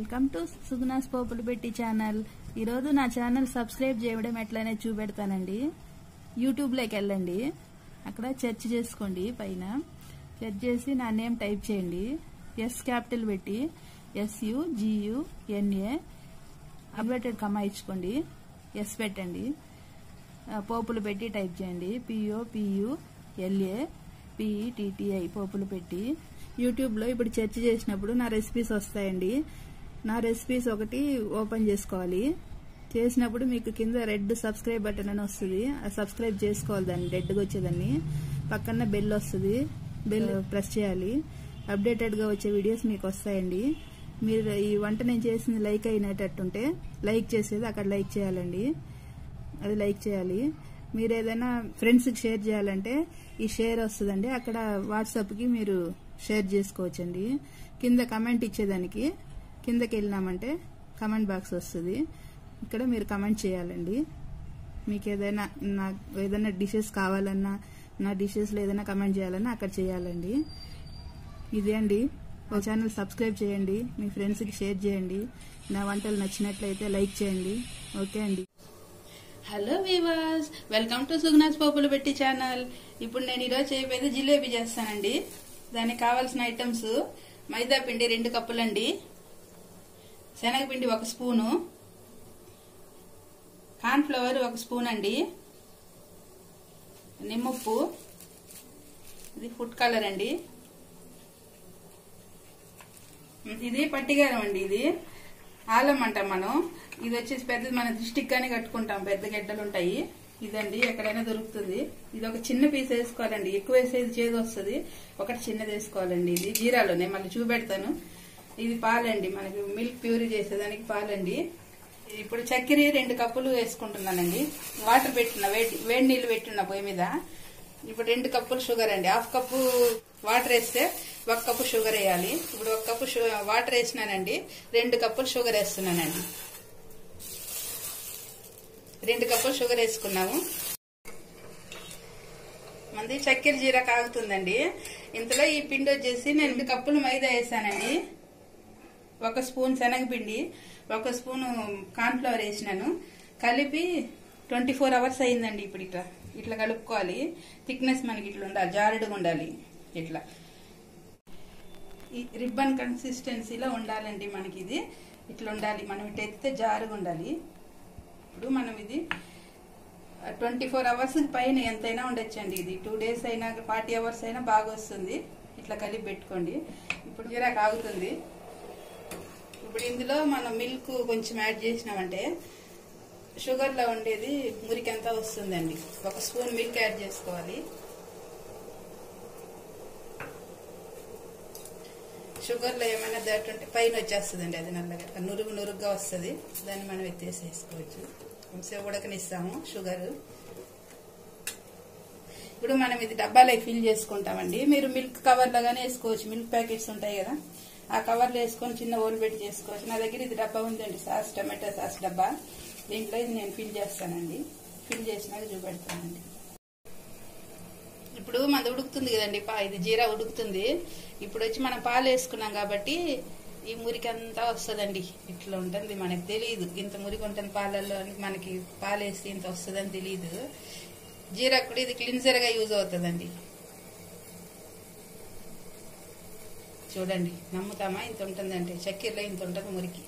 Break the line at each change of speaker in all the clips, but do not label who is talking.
Welcome to Suguna's పోపులు పెట్టి channel. ఈరోజు నా ఛానల్ సబ్స్క్రైబ్ చేయడం ఎట్లనే చూపెడతానండి. యూట్యూబ్లోకి వెళ్ళండి, అక్కడ సెర్చ్ చేసుకోండి. పైన సెర్చ్ చేసి నా నేమ్ టైప్ చేయండి. ఎస్ క్యాపిటల్ పెట్టి SUGUNA అబ్రేటెడ్ కమా ఇచ్చుకోండి. ఎస్ పెట్టండి. పోపులు పెట్టి టైప్ చేయండి. POPULAPETTI పోపులు పెట్టి యూట్యూబ్లో ఇప్పుడు సెర్చ్ చేసినప్పుడు నా రెసిపీస్ వస్తాయండి. నా రెసిపీస్ ఒకటి ఓపెన్ చేసుకోవాలి. చేసినప్పుడు మీకు కింద రెడ్ సబ్స్క్రైబ్ బటన్ అని వస్తుంది. ఆ సబ్స్క్రైబ్ చేసుకోవాలి, దాన్ని రెడ్గా వచ్చేదాన్ని. పక్కన బెల్ వస్తుంది, బెల్ ప్రెస్ చేయాలి. అప్డేటెడ్గా వచ్చే వీడియోస్ మీకు వస్తాయండి. మీరు ఈ వంట నేను చేసింది లైక్ అయినట్టుంటే లైక్ చేసేది అక్కడ లైక్ చేయాలండి, అది లైక్ చేయాలి. మీరు ఏదైనా ఫ్రెండ్స్కి షేర్ చేయాలంటే ఈ షేర్ వస్తుందండి, అక్కడ వాట్సాప్కి మీరు షేర్ చేసుకోవచ్చండి. కింద కమెంట్ ఇచ్చేదానికి కిందకి వెళ్ళినామంటే కమెంట్ బాక్స్ వస్తుంది, ఇక్కడ మీరు కమెంట్ చేయాలండి. మీకు ఏదైనా డిషెస్ కావాలన్నా, నా డిషెస్లో ఏదైనా కమెంట్ చేయాలన్నా అక్కడ చేయాలండి. ఇదే అండి, మా ఛానల్ సబ్స్క్రైబ్ చేయండి, మీ ఫ్రెండ్స్కి షేర్ చేయండి. నా వంటలు నచ్చినట్లయితే లైక్ చేయండి. ఓకే అండి. Hello weavers, welcome to Suguna's పోపులు పెట్టి ఛానల్. ఇప్పుడు నేను ఈరోజు చేయబోయేది జిలేబీ చేస్తానండి. దానికి కావాల్సిన ఐటమ్స్: మైదా పిండి 2 కప్పులండి, శనగపిండి 1 స్పూను, కార్న్ ఫ్లవర్ 1 స్పూన్ అండి, నిమ్మప్పు, ఇది ఫుడ్ కలర్ అండి, ఇది పట్టిగారం అండి, ఇది ఆలం అంటాం మనం. ఇది వచ్చేసి పెద్దది, మన దృష్టికి కానీ కట్టుకుంటాం, పెద్ద గడ్డలు ఉంటాయి. ఇదండి, ఎక్కడైనా దొరుకుతుంది. ఇది ఒక చిన్న పీస్ వేసుకోవాలండి, ఎక్కువ వేసేది చేదు వస్తుంది. ఒకటి చిన్నది వేసుకోవాలండి. ఇది జీరాలో నేను మళ్ళీ చూపెడతాను. ఇది పాలండి, మనకి మిల్క్ ప్యూరీ చేసేదానికి పాలండి. ఇప్పుడు చక్కెర 2 కప్పులు వేసుకుంటున్నానండి. వాటర్ పెట్టున్నా, వేడి నీళ్లు పెట్టున్నా పొయ్యి మీద. ఇప్పుడు 2 కప్పులు షుగర్ అండి. 1/2 కప్పు వాటర్ వేస్తే 1 కప్పు షుగర్ వేయాలి. ఇప్పుడు 1 కప్పు వాటర్ వేసినానండి, 2 కప్పులు షుగర్ వేస్తున్నానండి. 2 కప్పులు షుగర్ వేసుకున్నాము. మంది చక్కెర జీరా కాగుతుందండి. ఇంతలో ఈ పిండి వచ్చేసి నేను 2 కప్పులు మైదా వేసానండి, 1 స్పూన్ శనగపిండి, 1 స్పూన్ కార్న్ ఫ్లవర్ వేసినాను. కలిపి 24 అవర్స్ అయిందండి. ఇప్పుడు ఇట్లా కలుపుకోవాలి. థిక్నెస్ మనకి ఇట్లా ఉండాలి, జారుడుగా ఉండాలి. ఇట్లా ఈ రిబ్బన్ కన్సిస్టెన్సీలో ఉండాలండి మనకి. ఇది ఇట్లా ఉండాలి, మనం ఇట్లా ఎత్తితే జారుగా ఉండాలి. ఇప్పుడు మనం ఇది 24 అవర్స్ పైన ఎంతైనా ఉండొచ్చండి. ఇది 2 డేస్ అయినా 40 అవర్స్ అయినా బాగా వస్తుంది. ఇట్లా కలిపి పెట్టుకోండి. ఇప్పుడు జీరా కాగుతుంది. ఇప్పుడు ఇందులో మనం మిల్క్ కొంచెం యాడ్ చేసినామంటే షుగర్లో ఉండేది మురికంతా వస్తుందండి. 1 స్పూన్ మిల్క్ యాడ్ చేసుకోవాలి. షుగర్లో ఏమైనా దట్ ఉంటే పైన వచ్చేస్తుందండి, అది నల్లగా నురుగుగా వస్తుంది. దాన్ని మనం ఎత్తేసేసుకోవచ్చు. కొంచెం ఉడకనిస్తాము షుగర్. ఇప్పుడు మనం ఇది డబ్బాలోకి ఫిల్ చేసుకుంటామండి. మీరు మిల్క్ కవర్లో గానీ వేసుకోవచ్చు, మిల్క్ ప్యాకెట్స్ ఉంటాయి కదా, ఆ కవర్లో వేసుకొని చిన్న ఓల్ పెట్టి చేసుకోవచ్చు. నా దగ్గర ఇది డబ్బా ఉందండి, సాస్, టమాటో సాస్ డబ్బా. దీంట్లో ఇది నేను ఫిల్ చేస్తానండి. ఫిల్ చేసినాక చూపెడతానండి. ఇప్పుడు మనది ఉడుకుతుంది కదండి, ఇది జీరా ఉడుకుతుంది. ఇప్పుడు వచ్చి మనం పాలు వేసుకున్నాం కాబట్టి ఈ మురికి అంతా వస్తుందండి. ఇట్లా ఉంటుంది, మనకు తెలియదు ఇంత మురికి ఉంటుంది పాలల్లో. మనకి పాలు వేస్తే ఇంత వస్తుందని తెలియదు. జీరా కూడా ఇది క్లిన్జర్ గా యూజ్ అవుతుందండి. చూడండి, నమ్ముతామా? ఇంత ఉంటుందంటే చక్కెరలో ఇంత ఉంటుంది మురికి.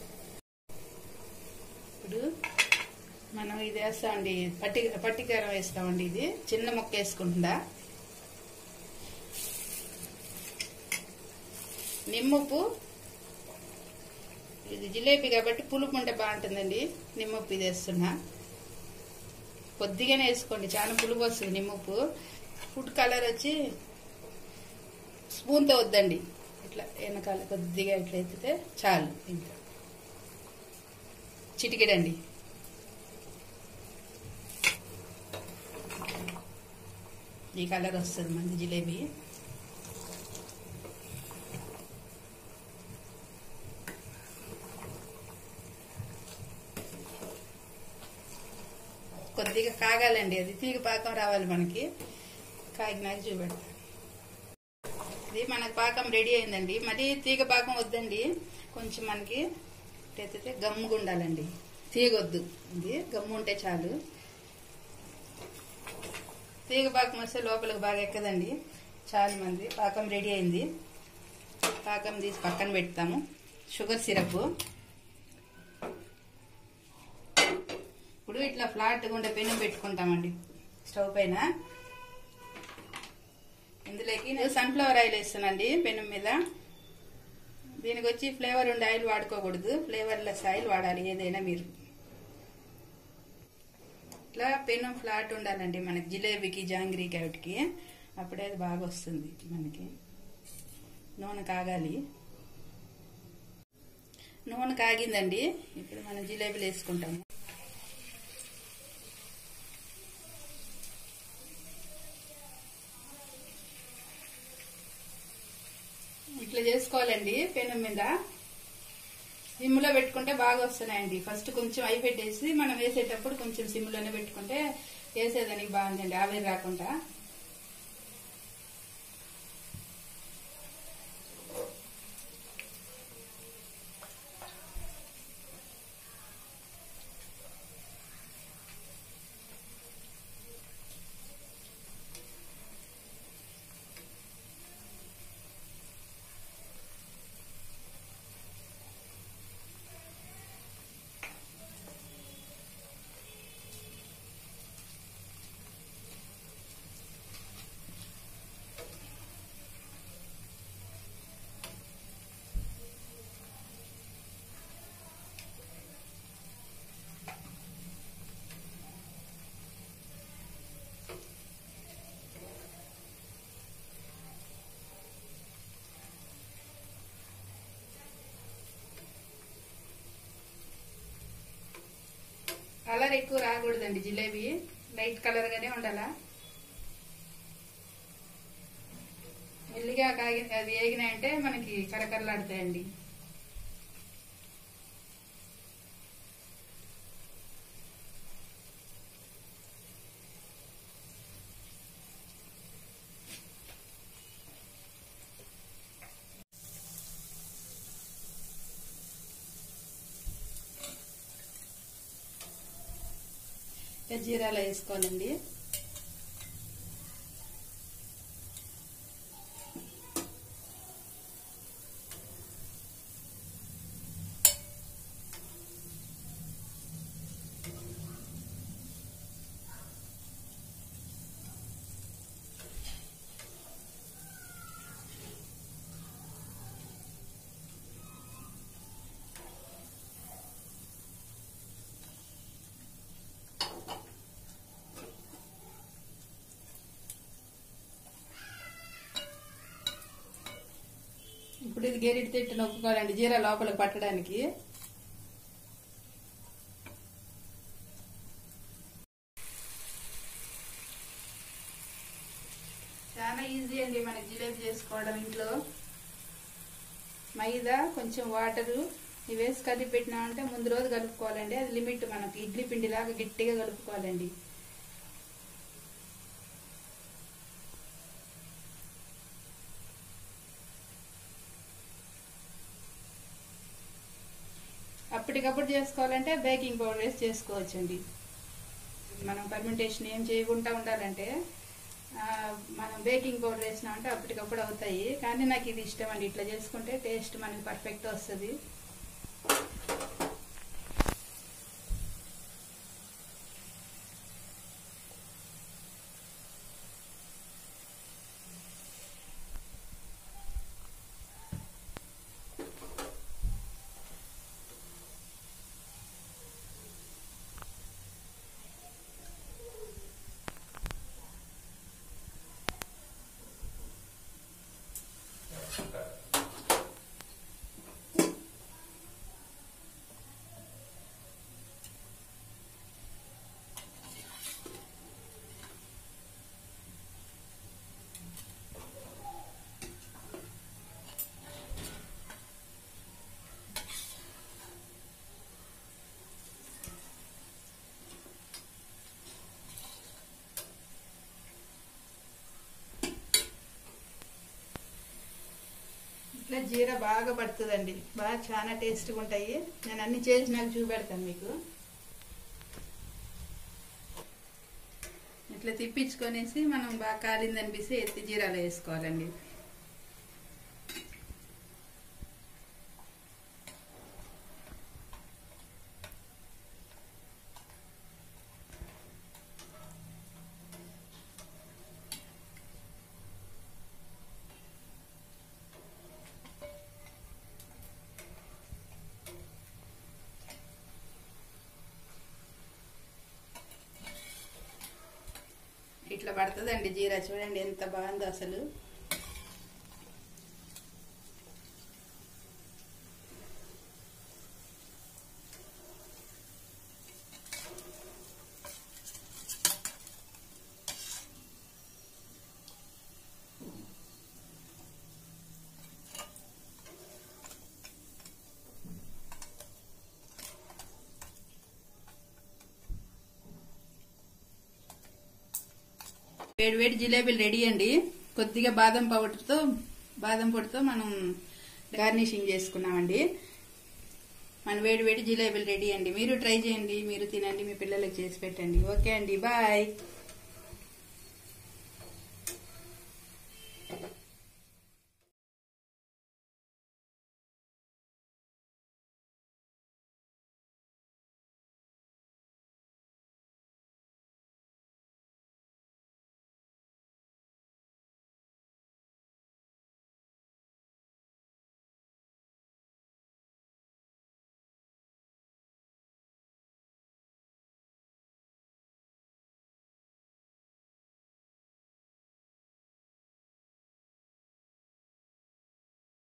ఇప్పుడు మనం ఇది వేస్తామండి, పట్టికారం వేస్తామండి. ఇది చిన్న ముక్క వేసుకుంటుందా. నిమ్మప్పు, ఇది జిలేబీ కాబట్టి పులుపు ఉంటే బాగుంటుందండి. నిమ్మప్పు ఇది వేస్తున్నా, కొద్దిగానే వేసుకోండి, చాలా పులుపు వస్తుంది నిమ్మప్పు. ఫుడ్ కలర్ వచ్చి స్పూన్తో వద్దండి, ఇట్లా వెనకాల కొద్దిగా ఇట్లా ఎత్తితే చాలు. ఇంకా చిటికెడండి. ఈ కలర్ వస్తుంది మంది జిలేబీ. కొద్దిగా కాగాలండి, అది తీగ పాకం రావాలి మనకి. కాగినాక చూపెడతాను. ఇది మనకు పాకం రెడీ అయిందండి. మరి తీగ పాకం వద్దండి, కొంచెం మనకి ఎత్తితే గమ్ముగా ఉండాలండి, తీగొద్దు. ఇది గమ్ము ఉంటే చాలు. తీగ పాకం వస్తే లోపలికి బాగా ఎక్కదండి. చాలా మంది పాకం రెడీ అయింది. పాకం తీసి పక్కన పెడతాము. షుగర్ సిరప్ ఇప్పుడు ఇట్లా ఫ్లాట్గా ఉండే పెనం పెట్టుకుంటామండి స్టవ్ పైన. ఇందులోకి నేను సన్ఫ్లవర్ ఆయిల్ వేస్తానండి పెనం మీద. దీనికి వచ్చి ఫ్లేవర్ ఉండే ఆయిల్ వాడుకోకూడదు, ఫ్లేవర్లెస్ ఆయిల్ వాడాలి ఏదైనా మీరు. ఇట్లా పెనం ఫ్లాట్ ఉండాలండి మనకి జిలేబీకి, జాంగ్రీకి, వాటికి. అప్పుడే అది బాగా వస్తుంది మనకి. నూనె కాగాలి. నూనె కాగిందండి. ఇప్పుడు మనం జిలేబీలు వేసుకుంటాము. ఇట్లా చేసుకోవాలండి పెనం మీద. సిమ్లో పెట్టుకుంటే బాగా వస్తున్నాయండి. ఫస్ట్ కొంచెం అయి పెట్టేసి మనం వేసేటప్పుడు కొంచెం సిమ్లోనే పెట్టుకుంటే వేసేదానికి బాగుందండి, ఆవిరి రాకుండా. కలర్ ఎక్కువ రాకూడదండి, జిలేబీ లైట్ కలర్ గానే ఉండాలా. మెల్లిగా కాగి అది వేగినాయంటే మనకి కరకరలాడుతాయండి. జీరాలో వేసుకోవాలండి. ఇప్పుడు ఇది గెరిటి తిట్టు నొక్కుకోవాలండి జీరా లోపలికి పట్టడానికి. చాలా ఈజీ అండి మనకి జిలేబీ చేసుకోవడం ఇంట్లో. మైదా, కొంచెం వాటరు ఇవి వేసి కలిపి పెట్టినామంటే ముందు రోజు కలుపుకోవాలండి. అది లిమిట్. మనకి ఇడ్లీ పిండిలాగా గట్టిగా కలుపుకోవాలండి. అప్పటికప్పుడు చేసుకోవాలంటే బేకింగ్ పౌడర్ వేసి చేసుకోవచ్చండి. మనం ఫర్మెంటేషన్ ఏం చేయకుండా ఉండాలంటే మనం బేకింగ్ పౌడర్ వేసినామంటే అప్పటికప్పుడు అవుతాయి. కానీ నాకు ఇది ఇష్టం అండి, ఇట్లా చేసుకుంటే టేస్ట్ మనకి పర్ఫెక్ట్ వస్తుంది. ఇట్లా జీరా బాగా పడుతుందండి, బాగా చాలా టేస్ట్గా ఉంటాయి. నేను అన్ని చేసినాక చూపెడతాను మీకు. ఇట్లా తిప్పించుకొనేసి మనం బాగా కాలిందనిపిస్తే ఎత్తి జీరాలో వేసుకోవాలండి. ఇట్లా పడుతుందండి జీరా, చూడండి ఎంత బాగుందో అసలు. వేడి వేడి జిలేబీలు రెడీ అండి. కొద్దిగా బాదం పొడితో మనం గార్నిషింగ్ చేసుకున్నామండి. మన వేడి వేడి జిలేబీలు రెడీ అండి. మీరు ట్రై చేయండి, మీరు తినండి, మీ పిల్లలకు చేసి పెట్టండి. ఓకే అండి, బాయ్.